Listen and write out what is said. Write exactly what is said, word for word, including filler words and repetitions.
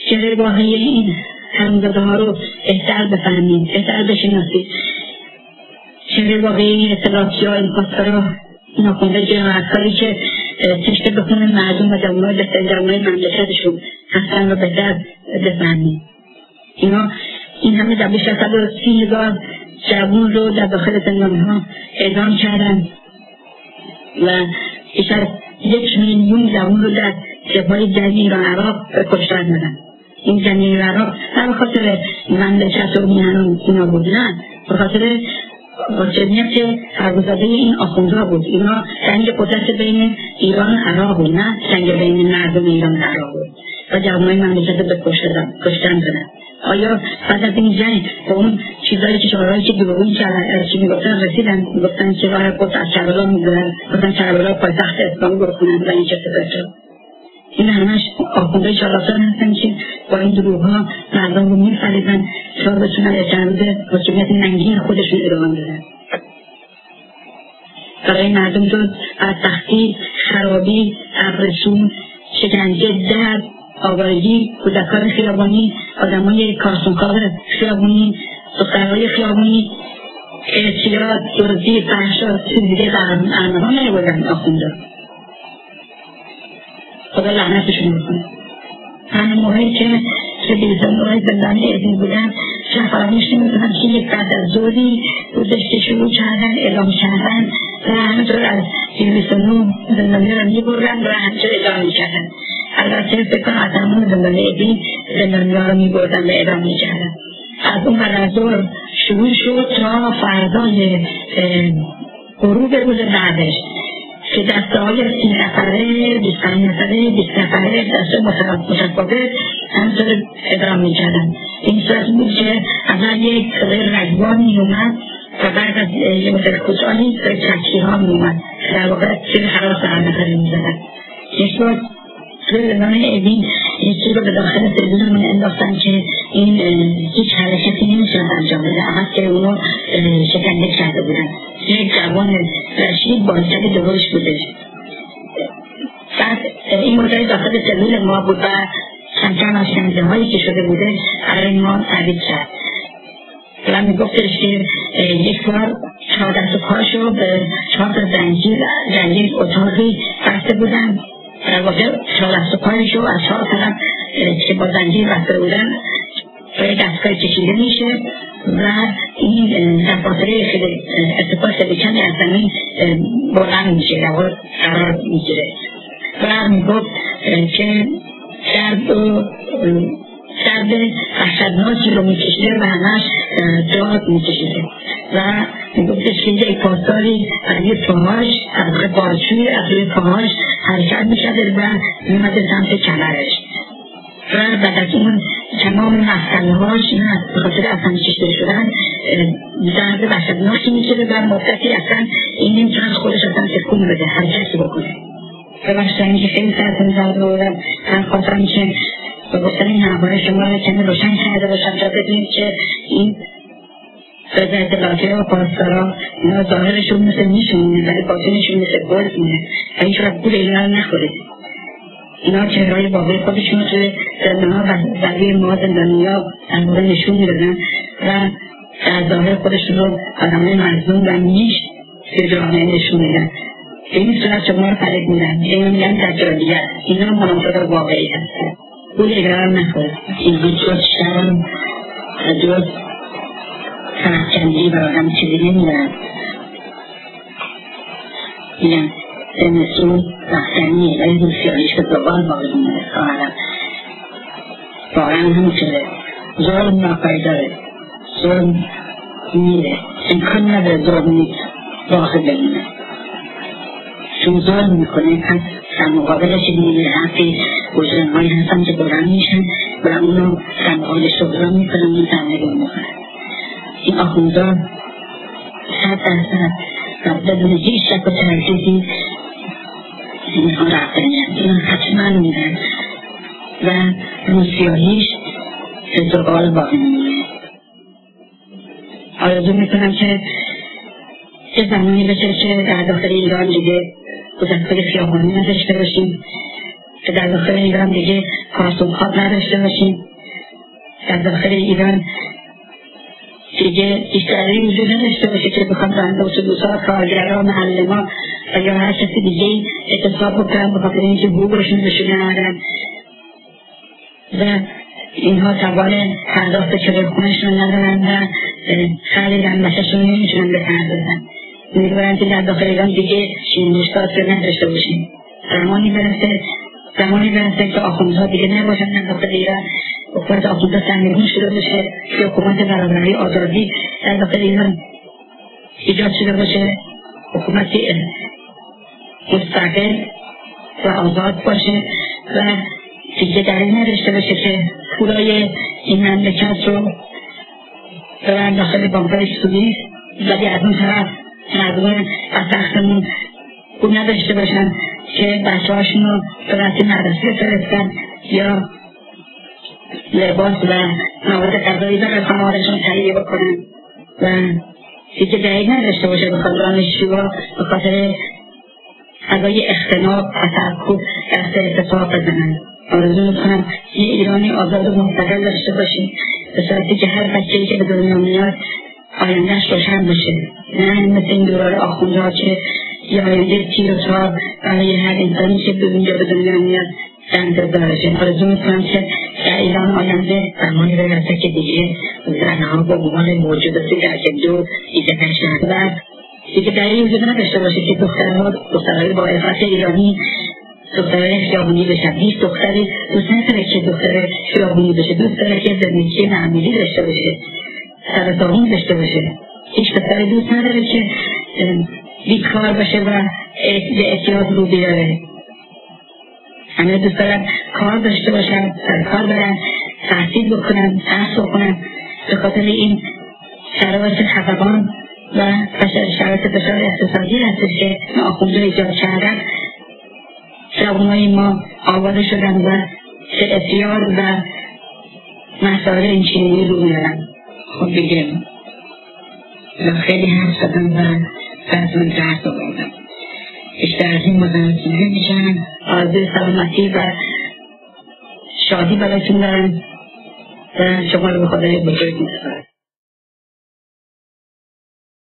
چهره واقعی این حرومزاده ها رو بهتر بفهمید، بهتر بشناسید. چهره واقعی این اطلاعاتی ها، این پاسدارا، این آخونده جنایتکاری که تشته بخونه مردم و جوانای بهتر جوانای مملکتشون هستن رو بهتر بفهمید. اینا این همه در بیش از صد و سی هزار جوان رو در داخل زندانها اعدام کردن و بیش از یک میلیون جوان رو در جبهه‌های جنگی ایران عراق به کشتار دادن. این جنگ ایران عراق نه به خاطر مملکت و میهن اینا بود، نه به خاطر واجبیت حرومزاده این آخوندها بود. اینا جنگ قدرت بین ایران و عراق بود، نه جنگ بین مردم ایران و عراق بود و جوانای مملکت به کشتن دادن. آیا بعد از این جنگ به اون چیزایی که شعارهایی که دروغین چی میگفتن رسیدن؟ میگفتن که راه قدس از کربلا میگذارن، گفتن کربلا پایتخت اسلامی بکنن و این چه سپرچه. این همش آخونده شارلاتان هستن که با این دروغها مردم رو میفریبن تا بتونن اعتماد حاکمیت ننگین خودشون ادامه بدن. برای مردم رو بدبختی، خرابی، ابرسون، شکنجه، درد، آوارگی، کودکان خیابانی، آدمای کارسونکار خیابانی، دخترهای خیابانی، اعتیاد، دزدی، فحشا، چیز دیگه برنامه‌ها نیاوردن آخونده. خدا لعنتشون بکنه. همه موقعی که که بیزنهای زندانی ادین بودن چه فراموش نمی‌کنم که یک بعد از ظهری روزش که شروع کردن اعلام کردن و همینطور از دویست و نه زندانی را می‌بردن و همینطور اعلام می‌کردن. البته فکر کنم از همون زندانی ادین زندانی ها را می‌بردن و اعلام می‌کردن. از اون بعد از ظهر شروع شد تا فردای غروب روز بعدش که دسته های سی نفره، بیست نفره، بیست نفره دسته متفاوت همینطور ادام می‌کردن. این صورت بود که اول یک رگبار می‌اومد و بعد از یه مدت کوتاهی ترکیه ها می‌اومد، در واقع سیر خلاص هر نفره می‌زدن. یک بار توی زندان اوین یکی رو به داخل سلولمون انداختن که این هیچ حرکتی نمی‌شد انجام بده، اما که اونو شکنجه کرده بودن. یک جوان رشید با حجت درشت بودش. بعد این مدت داخل سلول ما بود و کم کم از شکنجه هایی که شده بوده برای ما تعریف کرد و میگفتش که یک بار چهار دست و پاشو به چهار تا زنجیر در یک اتاقی بسته بودن. در واقع چهار دست و پایشو از چهار طرف که با زنجیر بسته بودن به دستگاه کشیده میشه و این در فاصله خیلی ارتفاع خیلی کمی از زمین بلند میشه، در واقع قرار میگیره و میگفت که درد و درد وحشتناکی رو میکشیده و همش داد میکشیده و میگفتش که یک پاسداری از یک پاهاش از روی بارچوی از روی پاهاش حرکت میشده و میمده سمت کمرش و بعد از اون تمام مسئلهاش به خاطر اصلا کشیده شدن درد وحشتناکی میکشیده و مدتی اصلا این نمیتونه خودش اصلا تکون بده، حرکتی بکنه. ببخشید اینکه خیلی سرتون زرد بودم، من خواستم که به گفتن این حرفای شما رو کمی روشن کرده باشم تا بدونید که این رضا اطلاعاتی و پاسدارا اینا ظاهرشون مثل میشونه ولی باطنشون مثل گل میونه و هیچ وقت گول اینا رو نخوره. اینا چهرهای واقعی خودشون رو توی زندانها و برای ما زندانیا در واقع نشون میدادن و در ظاهر خودشون رو آدمای مظلوم و نیش توی جامعه نشون میدن. به این صورت شما رو فریب میدن، اینا میگن دجالیت، اینا منافق واقعی هستن، گول اینا رو نخوره. اینها جز شرم و جز سرفکنجی برای هم چیزی نمیدن. میگن زمستون رفتنیه ولی روسیاییش به زبان باقی میده. خواهرم واقعا همون شده، ظلم ناپایی داره، ظلم میره، امکان نداره ظلم واقع بمونه چون ظلم میکنه. پس در مقابلش میگه حقی بزرگهایی هستن که بلند میشن و اونو در مقابل شغلان میکنن و زمینه میکنن. این آخوندا صد درصد و بدون هیچ شک و تردیدی اینها رفتنی هست، اینا حتما میدن و روسیاییش به زبال باقی میمونه. آرزو میکنم که یه زمانی بشه که در داخل ایران دیگه گذشتگاه خیابانی نداشته باشیم که در داخل ایران دیگه کارتون خواب نداشته باشیم، در داخل ایران دیگه اشتراکی وجود نداشته باشه که بخوام راننده اتوبوس‌ها، کارگرها، معلم‌ها و یا هر کسی دیگه اعتصاب بکنن به خاطر اینکه حقوقشون بهشون ندادن و اینها توان پرداخت کرایه‌خونه‌شون ندارن و خرج دندانپزشکشون نمیتونن بپردازن. امیدوارم که در داخل ایران دیگه شیرین‌مشتات رو نداشته باشیم. زمانی برسه زمانی برسه که آخوندها دیگه نباشن در داخل ایران، حکومت آخوندها سرنگون شده باشه که حکومت برابری آزادی در داخل ایران ایجاد شده باشه، حکومتی مستقل و آزاد باشه و دیگه دلیل نداشته باشه که پولای این مملکت رو ببرن داخل بانک‌های سوئیس ولی از اون طرف مردم بدبختمون پول نداشته باشن که بچه هاشون رو به وقتی مدرسه فرستن یا لباس و مواد غذایی برای خانواده‌شون تهیه بکنن و دیگه دلیل نداشته باشه بخاطر دانشجوها به خاطر فضای اختناق و ترکوب دست اعتصاب بزنن. آرزو میکنم یه ایرانی آزاد و مستقل داشته باشیم به صورتی که هر بچه‌ای که به دنیا میاد آینده‌اش روشن باشه، نه مثل این دوران آخوندها که یه آینده تیر و تاب برای هر انسانی که به دنیا به دنیا میاد در انتظارشه. آرزو میکنم که در ایران آینده زمانی برسه که دیگه زنها با عنوان موجوداتی در دو دیده نشن و دیگه دلیلی وجود نداشته باشه که دخترها دخترهای با عفت ایرانی دخترهای خیابونی بشن. هیچ دختری دوست نداره که دختر خیابونی بشه، دوست داره که زندگی معمولی داشته باشه، سرطانی داشته باشه. هیچ دختری دوست نداره که بیکار باشه و به احتیاج رو بیاره. همه دوست دارن کار داشته باشن، سرکار برن، تحصیل بکنن، درس بکنن. به خاطر این شرایط خفقان و شرایط فشار اقتصادی هستش که آخوندها ایجاد کردن جوانای ما آواره شدن و چه احتیاج و مسائل این چنینی رو میارن. خب بگیم خیلی حرف زدم و فرزون درس آوردم. بیشتر از این مزارت نمیشن. آرزوی سلامتی و شادی براتون دارم و شما رو به خدای بزرگ می‌سپارم.